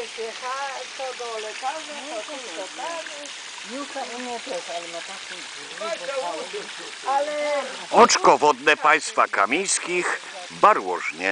pojechała, to do lekarza, to tu, to tam. Juka u mnie też, ale ma taki Ale Oczko wodne państwa kamińskich, Barłożnie.